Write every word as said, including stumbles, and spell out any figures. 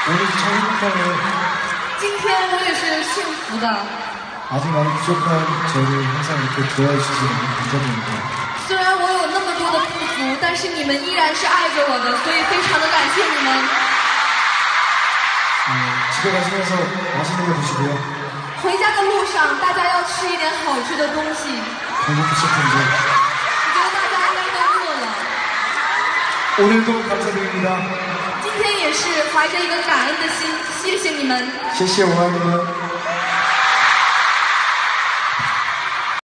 오늘도 참 행복하네요. 今天我也是幸福的。 아직 많이 부족한 저를 항상 이렇게 좋아해 주시는 감사드립니다. 虽然我有那么多的不足，但是你们依然是爱着我的，所以非常的感谢你们。 네, 집에 가시면서 맛있는 거 드시고요. 回家的路上，大家要吃一点好吃的东西。 배고프실 텐데. 我觉得大家应该都饿了。 오늘도 감사드립니다. 今天也是怀着一个感恩的心，谢谢你们。 谢谢我爱你们。